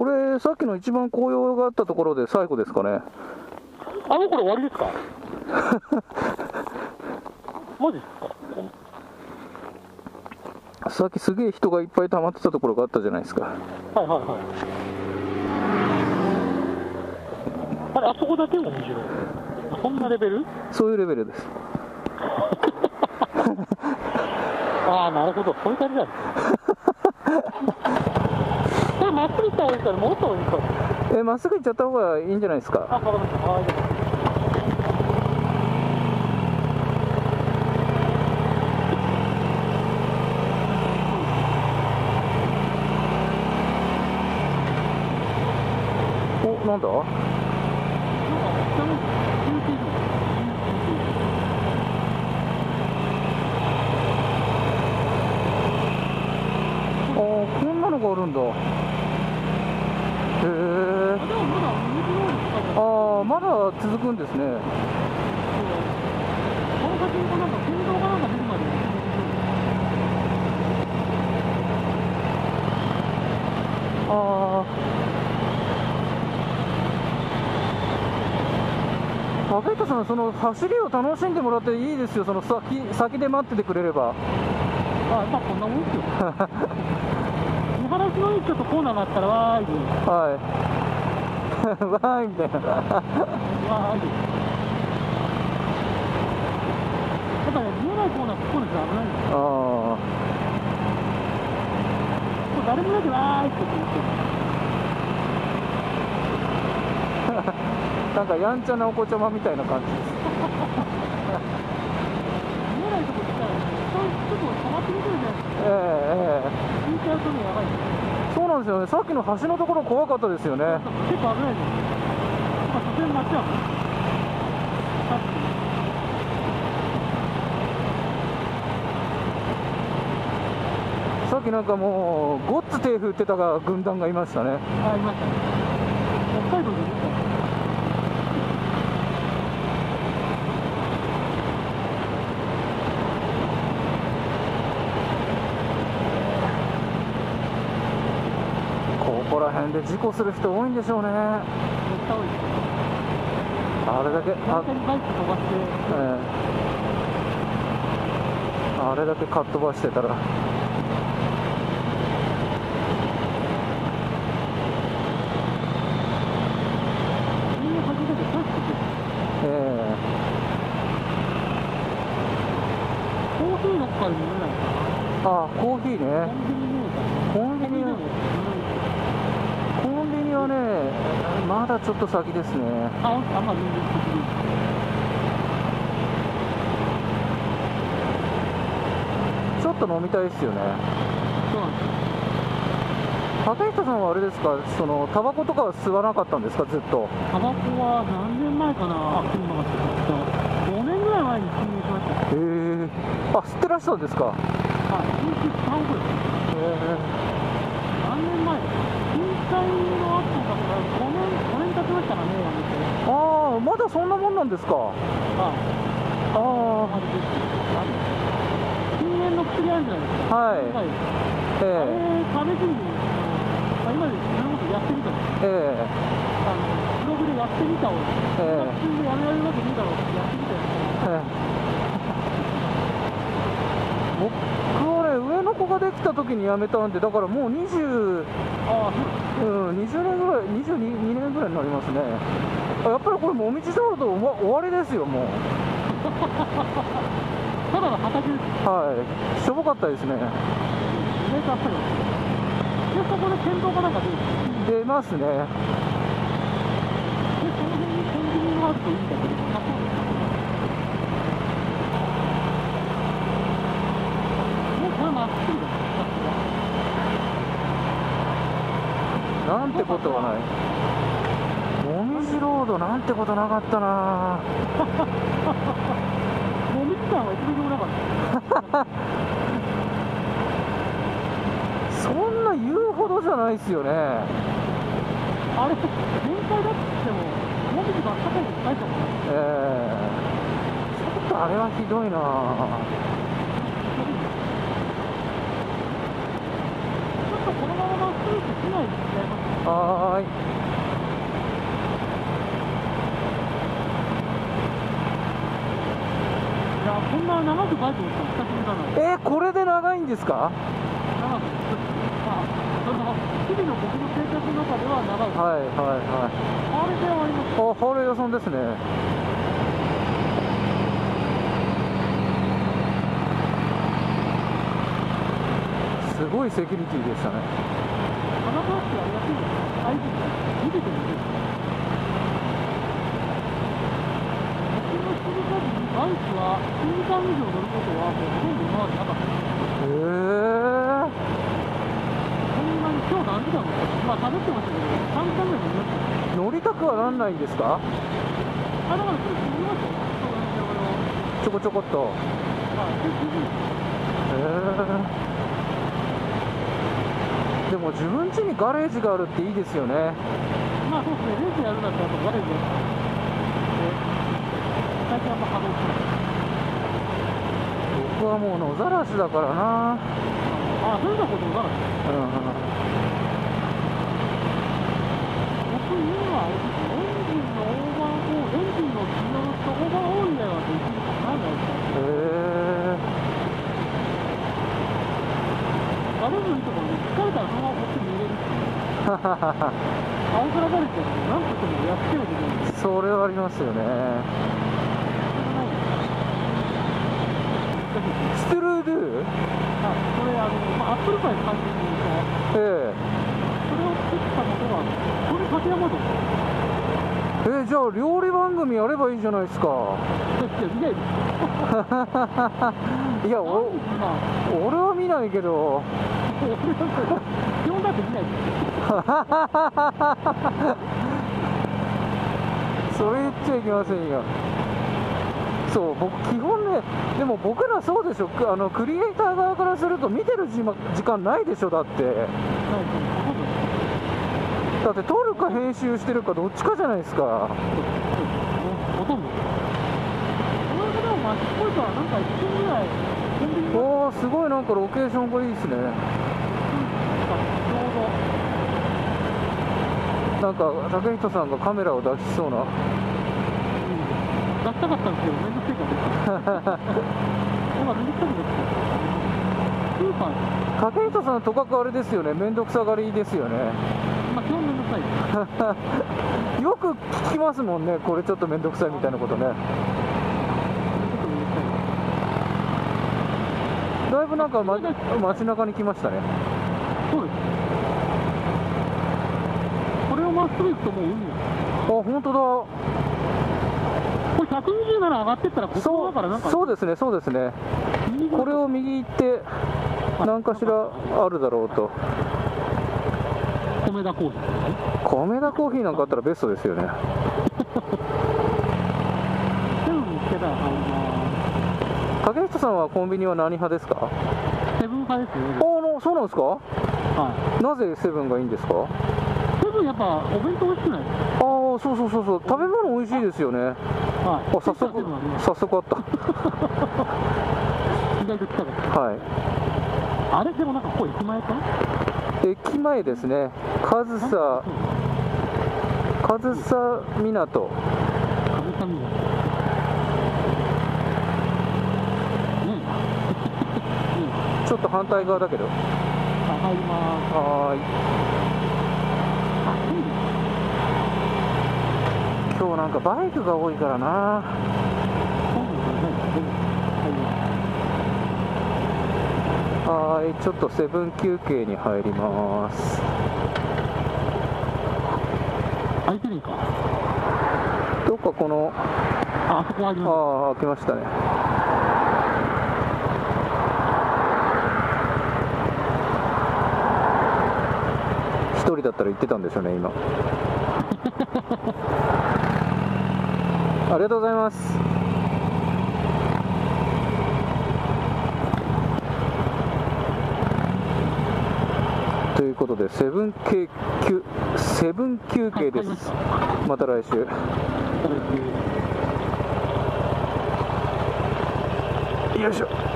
これ、さっきの一番紅葉があったところで最後ですかね。 あの頃終わりですか？マジですか？ さっきすげえ人がいっぱい溜まってたところがあったじゃないですか。 はいはいはい。あれ、あそこだけも虹色。そんなレベル？ そういうレベルです。 ああ、なるほど、そういう感じなんですね。これまっすぐ行った方がいいから、もっといいか。 まっすぐ行っちゃった方がいいんじゃないですか。 あ、わかりました。はい。 お、なんだ？こんなのがあるんだ。へえ。ああ、まだ続くんですね。 この先になんか県道がなんか出るまで。 ああ。竹下さん、その走りを楽しんでもらっていいですよ。その先で待っててくれれば。 あ、まあこんなもんですよ。見晴らしのいいちょっとコーナーがあったらわーいで。 はい。わーいみたいな。 わーいで。やっぱね、見えないコーナー、ここですよ、危ないんですよ。 あもう誰もいないでわーいって言って。 なんかやんちゃなお子ちゃまみたいな感じです。 見えないとこ来たらね、ちょっと止まってみてるじゃないですか。引いちゃうとね、やばいです。 そうなんですよね。さっきの橋のところ怖かったですよね。 結構危ないです。まあ、さすがに街は。 さっきなんかもうごっつ手振ってたが軍団がいましたね。 あ、いましたね。北海道で見た。 ここら辺で事故する人多いんでしょうね。 めっちゃ多いです。 あれだけバイク飛ばして。 あれだけかっ飛ばしてたら。 コーヒーのっかで見えないかな。 あ、コーヒーね。コンビニはね、まだちょっと先ですね。 あんま全然ちょっと飲みたいですよね。 そうなんですよ。 竹下さんはあれですか、そのタバコとかは吸わなかったんですか、ずっと。 タバコは何年前かな、吸うのが5年ぐらい前に吸入しました。 へえ。あ、吸ってらしたんですか。 はい、吸入した方です。何年前？震災の後だから5年経ちましたかね、 ああ、まだそんなもんなんですか。 はい。 ああ、 禁煙の薬あるじゃないですか。 はい。 あれ、試しに、今で自分のことやってみたんです。ブログでやってみたを、普通でやめられるわけねえだろうってやってみたんです。 僕はね、上の子ができた時に辞めたんで、だからもう20年ぐらい、22年ぐらいになりますね。やっぱりこれ、もみじロード終わりですよ、もう。 ただの畑です。 はい、しょぼかったですね。 意外とあっさり。で、そこで県道かなんか出ますね。 で、その辺にコンビニがあるといいんだけど、なさそうです。もうこれまっすぐです。 なんてことはない。もみじロードなんてことなかったな。 もみじ感はいつでもなかった。 そんな言うほどじゃないですよね。 あれ、限界だって言っても、もみじがあったかいのいっぱいかもね。 ちょっとあれはひどいな。 ちょっとこのまままっすぐ進まないで違いますね。 はーい。 いや、こんな長くバイク乗ったの久しぶりだな。 これで長いんですか？ 長く、まあ、その日々の僕の生活の中では長い。 はいはいはい。 あれではあります。 あ、ハーレー屋さんですね。すごいセキュリティでしたね。 花川市は安いんですか？愛知見ててもいいですか？僕の知る限り、バイクは1時間以上乗ることはもうほとんど今までなかったです。そんなに今日何時間乗った？まあ喋ってましたけど、3時間ぐらい乗りました。 乗りたくはなんないんですか？ だからそれ乗りましたよ。 ちょこちょこっと。 それ十分です。 でも自分家にガレージがあるっていいですよね。 まあそうですね、レースやるんだったらガレージで、最近あんま稼働しない。 僕はもう野ざらしだからな。 そういうこともならない。僕、今はエンジンのオーバーホール、エンジンの機能とオーバーホール以外はできるかな、大体。ガレージのいいところで疲れたらそのままこっちに入れるっていう。青空ガレージだと何としてもやってはできないんです。 それはありますよね。ストゥルードゥ？ これアップルパイの感じに言うと、それを作ったことが、これ竹山丼。 じゃあ料理番組やればいいじゃないですか。 見ないです。 いや、俺は見ないけど。 基本だって見ないです。 それ言っちゃいけませんよ。そう、僕基本ね、でも僕らそうでしょ、クリエイター側からすると見てる時間ないでしょ。だって撮るか編集してるかどっちかじゃないですか。 ほとんど。この間もマッチポイントはなんか1分ぐらいコンビニ。 おー、すごい、なんかロケーションがいいですね。なんか竹人さんがカメラを出しそうな。 出したかったんですけど、めんどくさいから今、めんどくさくなってスーパー竹人さん、とかくあれですよね、めんどくさがりですよね。 まあ、基本めんどくさいです。 よく聞きますもんね、これちょっとめんどくさいみたいなことね。だいぶなんか、街中に来ましたね。 そうです。これをまっすぐ行くともう海です。 あ、本当だ。 これ127上がってったらここだからなんか。 そうですね、そうですね。これを右行って何かしらあるだろうと。 米田コーヒー。 米田コーヒーなんかあったらベストですよね。 セブン見つけたら入ります。 竹下さんはコンビニは何派ですか？ セブン派ですね。 そうなんですか？ はい。 なぜセブンがいいんですか？ セブンやっぱお弁当美味しくない？ そう、食べ物美味しいですよね。 はい。 早速あった。 意外と近かった。 はい。 あれでもなんかここ駅前かな？ 駅前ですね。上総港。ちょっと反対側だけど。 入ります。 はーい。今日なんかバイクが多いからな。ちょっとセブン休憩に入ります。 開いてるんか。 どっかこのあそこ開きました。 開きましたね。一人だったら行ってたんでしょうね、今。ありがとうございます。ということでセブン休憩です。また来週。よいしょ。